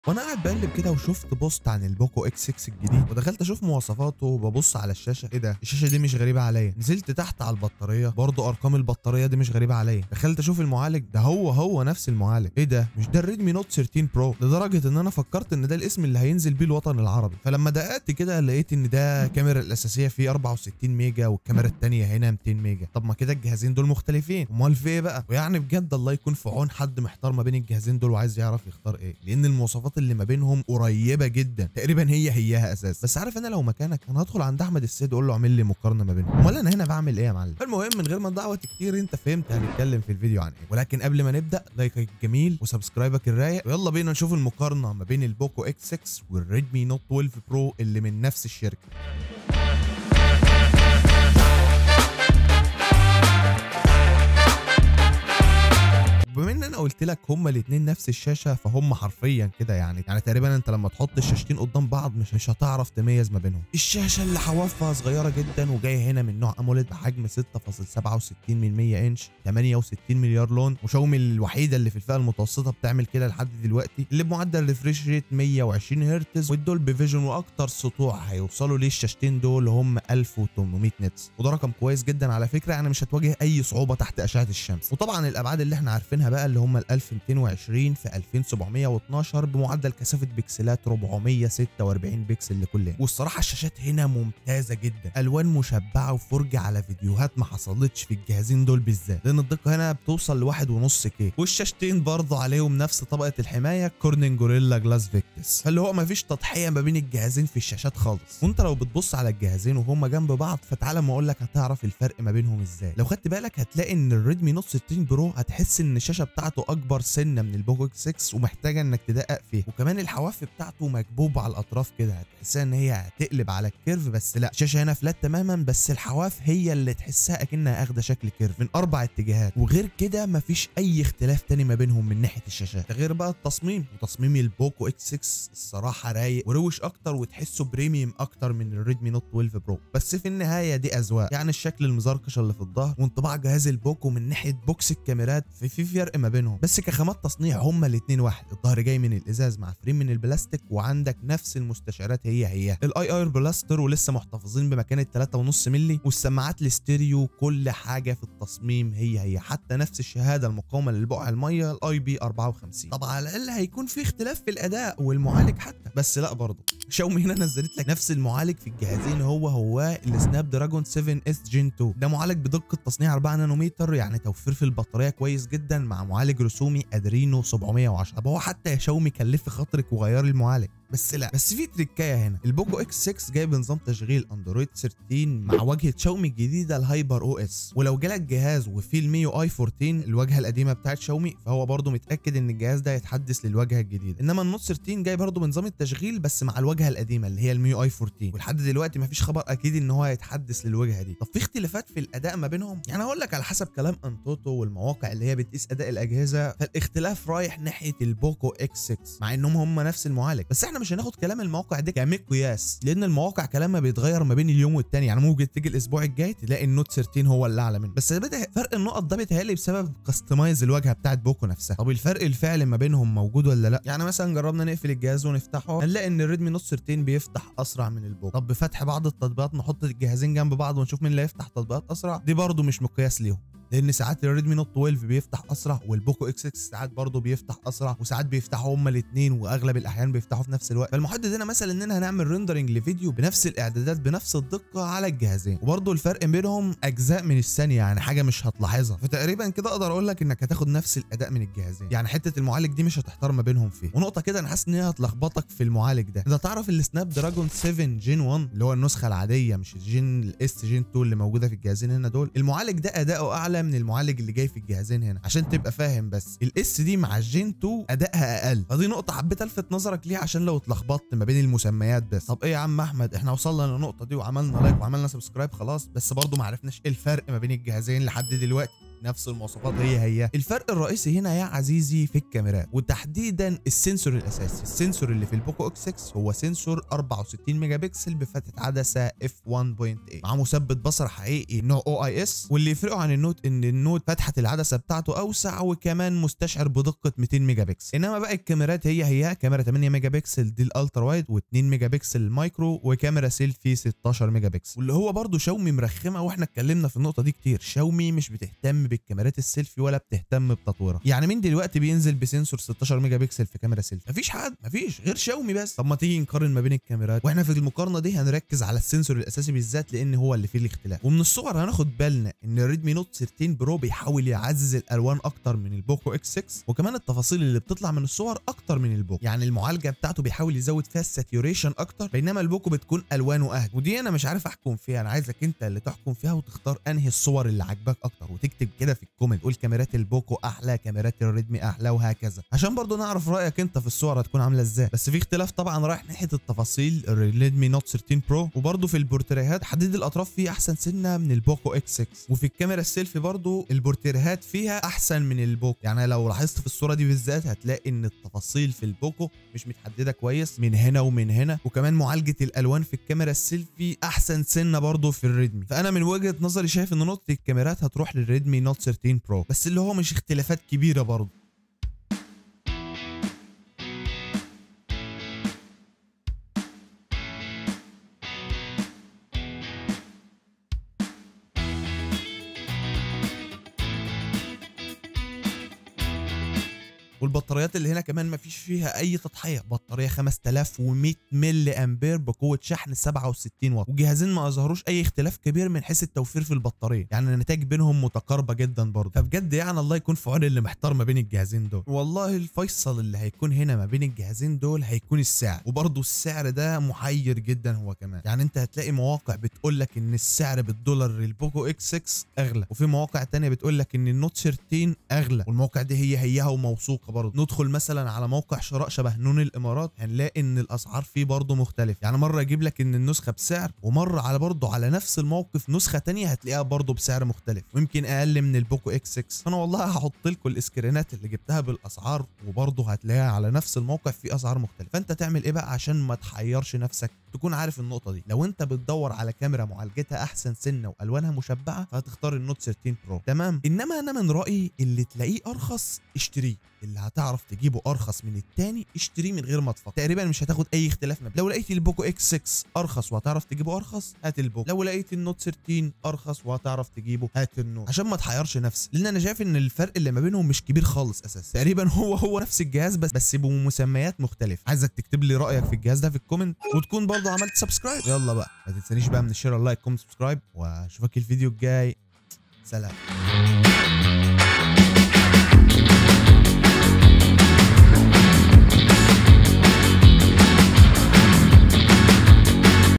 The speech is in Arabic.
وانا قاعد بقلب كده وشفت بوست عن البوكو اكس 6 الجديد، ودخلت اشوف مواصفاته وببص على الشاشه. ايه ده؟ الشاشه دي مش غريبه عليا. نزلت تحت على البطاريه، برضه ارقام البطاريه دي مش غريبه عليا. دخلت اشوف المعالج، ده هو نفس المعالج. ايه ده؟ مش ده الريدمي نوت 13 برو؟ لدرجه ان انا فكرت ان ده الاسم اللي هينزل بيه الوطن العربي. فلما دققت كده لقيت ان ده الكاميرا الاساسيه فيه 64 ميجا والكاميرا الثانيه هنا 200 ميجا. طب ما كده الجهازين دول مختلفين، امال في ايه بقى؟ ويعني بجد الله يكون في عون حد محتار ما بين الجهازين دول وعايز يعرف يختار ايه، لان المواصفات اللي ما بينهم قريبه جدا، تقريبا هيها اساس. بس عارف انا لو مكانك انا هدخل عند احمد السيد اقول له اعمل لي مقارنه ما بينهم. امال انا هنا بعمل ايه يا معلم؟ المهم من غير ما نضيع وقت كتير، انت فهمت هنتكلم في الفيديو عن ايه. ولكن قبل ما نبدا، لايكك الجميل وسبسكرايبك الرايق، ويلا بينا نشوف المقارنه ما بين البوكو اكس 6 والريدمي نوت 12 برو اللي من نفس الشركه. بما ان انا قلت لك هما الاثنين نفس الشاشه، فهم حرفيا كده يعني تقريبا انت لما تحط الشاشتين قدام بعض مش هتعرف تميز ما بينهم. الشاشه اللي حوافها صغيره جدا وجايه هنا من نوع اموليد بحجم 6.67 انش، 68 مليار لون، وشاومي الوحيده اللي في الفئه المتوسطه بتعمل كده لحد دلوقتي، اللي بمعدل ريفريش ريت 120 هرتز والدولبي فيجن، واكتر سطوع هيوصلوا ليه الشاشتين دول هم 1800 نتس، وده رقم كويس جدا على فكره. يعني مش هتواجه اي صعوبه تحت اشعه الشمس. وطبعا الابعاد اللي احنا عارفينها بقى اللي هم ال 1220 في 2712 بمعدل كثافه بكسلات 446 بكسل لكل عين. والصراحه الشاشات هنا ممتازه جدا، الوان مشبعه وفرجه على فيديوهات ما حصلتش في الجهازين دول بالذات، لان الدقه هنا بتوصل ل 1.5 كي. والشاشتين برضه عليهم نفس طبقه الحمايه كورنينج جوريلا جلاس فيكتس، فاللي هو ما فيش تضحيه ما بين الجهازين في الشاشات خالص. وانت لو بتبص على الجهازين وهما جنب بعض، فتعالى ما اقول لك هتعرف الفرق ما بينهم ازاي. لو خدت بالك هتلاقي ان الريدمي نوت 13 برو هتحس ان الشاشه بتاعته اكبر سنه من البوكو اكس 6 ومحتاجه انك تدقق فيه، وكمان الحواف بتاعته مكبوبه على الاطراف كده، هتحسها ان هي هتقلب على الكيرف، بس لا، الشاشه هنا فلات تماما، بس الحواف هي اللي تحسها اكنها اخده شكل كيرف من 4 اتجاهات. وغير كده مفيش اي اختلاف تاني ما بينهم من ناحيه الشاشات، ده غير بقى التصميم. وتصميم البوكو اكس 6 الصراحه رايق وروش اكتر وتحسه بريميوم اكتر من الريدمي نوت 12 برو. بس في النهايه دي اذواق، يعني الشكل المزركش اللي في الظهر وانطباع جهاز البوكو من ناحيه بوكس الكاميرات في فرق ما بينهم، بس كخامات تصنيع هما الاثنين واحد. الظهر جاي من الازاز مع فريم من البلاستيك، وعندك نفس المستشعرات هي الاي اير بلاستر، ولسه محتفظين بمكانه 3.5 مللي، والسماعات الاستيريو، كل حاجه في التصميم هي حتى نفس الشهاده المقاومه للبقع الميه الاي بي 54. طبعا على الاقل هيكون في اختلاف في الاداء والمعالج حتى، بس لا برضه شاومي هنا نزلت لك نفس المعالج في الجهازين، هو السناب دراجون 7 اس جين 2. ده معالج بدقه تصنيع 4 نانومتر، يعني توفير في البطاريه كويس جدا، مع معالج رسومي ادرينو 710. طب هو حتى يا شاومي كلف خاطرك وغير المعالج، بس لا، بس في تريكايه هنا. البوكو اكس 6 جايب نظام تشغيل اندرويد 13 مع واجهه شاومي الجديده الهايبر او اس، ولو جالك جهاز وفيه الميو اي 14 الواجهه القديمه بتاعت شاومي، فهو برضه متاكد ان الجهاز ده هيتحدث للواجهه الجديده. انما النوت 13 جاي برضه بنظام التشغيل بس مع الواجهه القديمه اللي هي الميو اي 14، ولحد دلوقتي مفيش خبر اكيد ان هو هيتحدث للواجهه دي. طب في اختلافات في الاداء ما بينهم؟ يعني هقول لك على حسب كلام انتوتو والمواقع اللي هي بتقيس اداء الاجهزه، فالاختلاف رايح ناحيه البوكو اكس 6 مع انهم هم نفس المعالج. بس احنا مش هناخد كلام المواقع دي كمقياس، لان المواقع كلامها بيتغير ما بين اليوم والتاني. يعني ممكن تيجي الاسبوع الجاي تلاقي النوت 13 هو اللي اعلى منه، بس ده فرق النقط ده بيتهيألي بسبب كاستمايز الواجهه بتاعت بوكو نفسها. طب الفرق الفعلي ما بينهم موجود ولا لا؟ يعني مثلا جربنا نقفل الجهاز ونفتحه، هنلاقي ان الريدمي نوت 13 بيفتح اسرع من البوكو. طب بفتح بعض التطبيقات نحط الجهازين جنب بعض ونشوف مين اللي هيفتح تطبيقات اسرع، دي برضه مش مقياس ليهم، لان ساعات الريدمي نوت 12 بيفتح اسرع والبوكو اكس 6 ساعات برضه بيفتح اسرع، وساعات بيفتحوا هما الاثنين واغلب الاحيان بيفتحوا في نفس الوقت. فالمحدد هنا مثلا اننا هنعمل ريندرنج لفيديو بنفس الاعدادات بنفس الدقه على الجهازين، وبرضه الفرق بينهم اجزاء من الثانيه، يعني حاجه مش هتلاحظها. فتقريبا كده اقدر اقول لك انك هتاخد نفس الاداء من الجهازين، يعني حته المعالج دي مش هتحتار ما بينهم فيه. ونقطه كده انا حاسس ان هي هتلخبطك في المعالج ده، انت تعرف السناب دراجون 7 جين 1 اللي هو النسخه العاديه مش الجين الاس جين 2 اللي موجوده في الجهازين هنا دول، المعالج ده اداؤه اعلى من المعالج اللي جاي في الجهازين هنا، عشان تبقى فاهم. بس الاس دي مع الجين 2 ادائها اقل، فدي نقطه حبيت الفت نظرك ليها عشان لو اتلخبطت ما بين المسميات بس. طب ايه يا عم احمد، احنا وصلنا للنقطه دي وعملنا لايك وعملنا سبسكرايب خلاص، بس برضه ما عرفناش ايه الفرق ما بين الجهازين لحد دلوقتي. نفس المواصفات هي. الفرق الرئيسي هنا يا عزيزي في الكاميرات، وتحديدا السنسور الاساسي. السنسور اللي في البوكو اكس 6 هو سنسور 64 ميجا بكسل بفتحه عدسه اف 1.8 مع مثبت بصر حقيقي نوع او اي اس. واللي يفرقه عن النوت ان النوت فتحه العدسه بتاعته اوسع وكمان مستشعر بدقه 200 ميجا بكسل. انما باقي الكاميرات هي كاميرا 8 ميجا بكسل دي الالترا وايد، و2 ميجا بكسل المايكرو، وكاميرا سيلفي 16 ميجا بكسل. واللي هو برضه شاومي مرخمه، واحنا اتكلمنا في النقطه دي كتير. شاومي مش بتهتم بالكاميرات السيلفي ولا بتهتم بتطويرها. يعني مين دلوقتي بينزل بسنسور 16 ميجا بكسل في كاميرا سيلفي؟ مفيش حد، مفيش غير شاومي بس. طب ما تيجي نقارن ما بين الكاميرات، واحنا في المقارنه دي هنركز على السنسور الاساسي بالذات لان هو اللي فيه الاختلاف. ومن الصور هناخد بالنا ان الريدمي نوت 13 برو بيحاول يعزز الالوان اكتر من البوكو اكس 6، وكمان التفاصيل اللي بتطلع من الصور اكتر من البوكو. يعني المعالجه بتاعته بيحاول يزود فيها الساتيوريشن اكتر، بينما البوكو بتكون الوانه اهدى. ودي انا مش عارف احكم فيها، انا عايزك انت اللي تحكم فيها وتختار انهي الصور اللي عاجباك اكتر، وتكتب كده في الكومنت قول كاميرات البوكو احلى، كاميرات الريدمي احلى، وهكذا، عشان برضو نعرف رايك انت في الصور هتكون عامله ازاي. بس في اختلاف طبعا رايح ناحيه التفاصيل الريدمي نوت 13 برو، وبرضو في البورتريهات تحديد الاطراف فيه احسن سنه من البوكو اكس 6، وفي الكاميرا السيلفي برضو البورتريهات فيها احسن من البوكو. يعني لو لاحظت في الصوره دي بالذات هتلاقي ان التفاصيل في البوكو مش متحدده كويس من هنا ومن هنا، وكمان معالجه الالوان في الكاميرا السيلفي احسن سنه برضو في الريدمي. فانا من وجهه نظري شايف ان نقطه الكاميرات هتروح للريدمي نوت 13 برو، بس اللي هو مش اختلافات كبيره برضو. والبطاريات اللي هنا كمان مفيش فيها اي تضحيه، بطاريه 5100 ملي امبير بقوه شحن 67 واط، وجهازين ما اظهروش اي اختلاف كبير من حيث التوفير في البطاريه، يعني النتائج بينهم متقاربه جدا برضه. فبجد يعني الله يكون في عون اللي محتار ما بين الجهازين دول. والله الفيصل اللي هيكون هنا ما بين الجهازين دول هيكون السعر، وبرضه السعر ده محير جدا هو كمان. يعني انت هتلاقي مواقع بتقول لك ان السعر بالدولار للبوكو اكس 6 اغلى، وفي مواقع ثانيه بتقول لك ان النوت 13 اغلى، والمواقع دي هيها وموثوقه برضه. ندخل مثلا على موقع شراء شبه نون الامارات هنلاقي ان الاسعار فيه برضه مختلف، يعني مره يجيب لك ان النسخه بسعر، ومره على برضه على نفس الموقف نسخه ثانيه هتلاقيها برضه بسعر مختلف، ويمكن اقل من البوكو اكس 6. انا والله هحط لكم الاسكرينات اللي جبتها بالاسعار، وبرضه هتلاقيها على نفس الموقع في اسعار مختلفه. فانت تعمل ايه بقى عشان ما تحيرش نفسك؟ تكون عارف النقطه دي. لو انت بتدور على كاميرا معالجتها احسن سنه والوانها مشبعه فهتختار النوت 13 برو، تمام. انما انا من رايي اللي تلاقيه ارخص اشتريه، اللي هتعرف تجيبه ارخص من التاني اشتريه من غير ما تفكر، تقريبا مش هتاخد اي اختلاف. لو لقيت البوكو اكس 6 ارخص وهتعرف تجيبه ارخص هات البوكو، لو لقيت النوت 13 ارخص وهتعرف تجيبه هات النوت، عشان ما تحيرش نفسك. لان انا شايف ان الفرق اللي ما بينهم مش كبير خالص اساسا، تقريبا هو نفس الجهاز بس بمسميات مختلفه. عايزك تكتب لي رايك في الجهاز ده في الكومنت، وتكون برضه عملت سبسكرايب. يلا بقى ما تنسانيش بقى من الشير، اللايك، كومنت، سبسكرايب، واشوفك الفيديو الجاي. سلام.